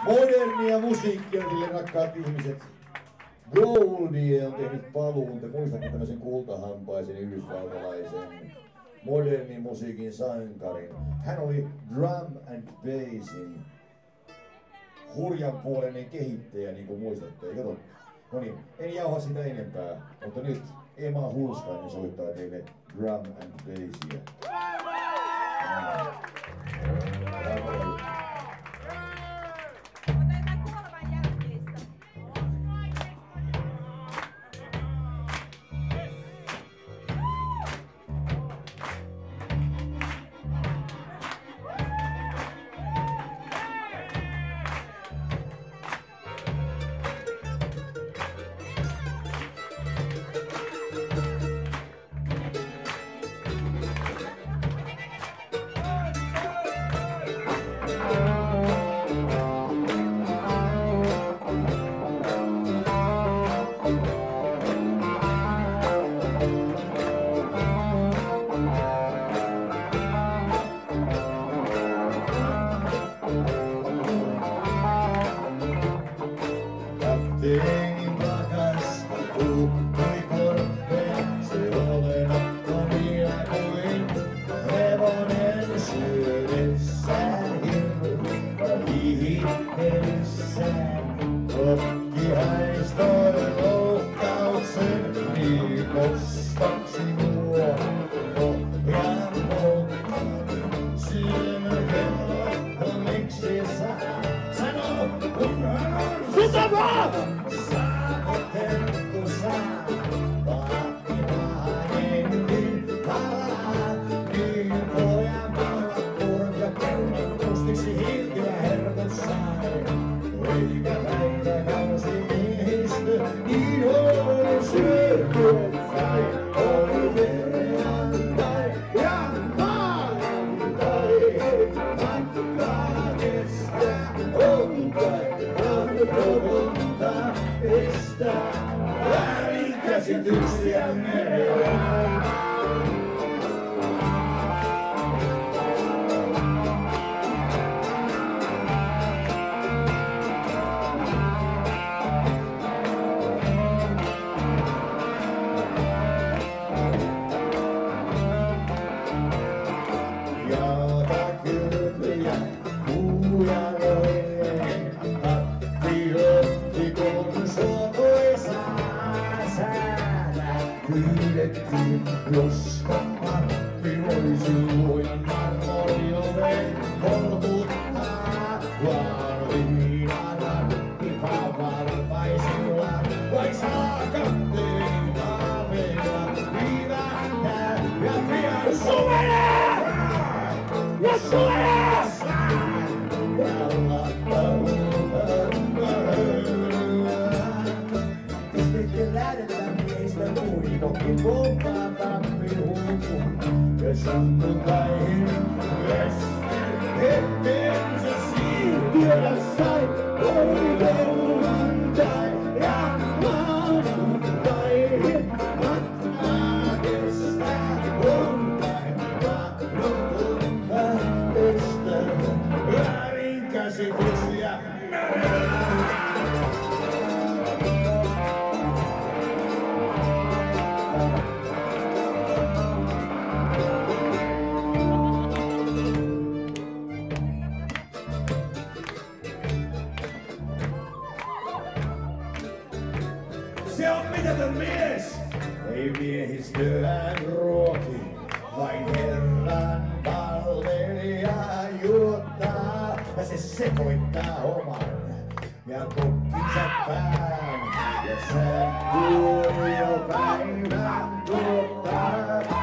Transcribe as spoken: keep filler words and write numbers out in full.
Modernia musiikkia teille rakkaat ihmiset. Goldie on tehnyt paluun. Te muistatte tämmöisen kultahampaisen yhdysvaltalaisen modernin musiikin sankarin. Hän oli drum and bassin hurjanpuoleinen kehittäjä, niin kuin muistatte. Kato. No niin, en jauha sitä enempää, mutta nyt Emma Hulskainen soittaa teille drum and bassia. Kapteeni pakasta puuttui korpeen, se olemattomia kuin hevonen syödessään hirveä hiihitellessään. Kokki haistoi loukkauksen niin kostaksi nuo pohjan polttani. Silmäkello on miksi saa sano kun hän on sitä vaan! Saavutettu saa, vaatimainenkin palaa. Niin pojan palvat purk ja keunat mustiksi hiltiä herkut sai. Eikä päiväkausi miehistö, niin oli syötyä sai. Oli perjantai ja maanantai, matkaa kestää on kai. Toivonta estää väärinkäsityksiä merellä. Jaata kylpyjä, puujaloilleen. Kun suotuisaa säällä pyydettiin, joska Matti voisi luojan marmorioven kolkuttaa. Vaan viinarakki pavarpaisilla vai saa kapteeni Taavela viivähtää ja pian suvelee! Ja suvelee! Kokin pomppaa tappihuukun ja sunnuntaihin etteensä siirtyä sai. Oli perjantai ja maanantai, matkaa kestää on päivää, lopunta estää väärinkäsityksiä merellä. Se on mitätön mies! Ei miehistöään ruoki, vain herran palvelija juottaa. Ja se sekoittaa oman ja kokkinsa pään. Ja sään kuoli jo päivän tuottaa.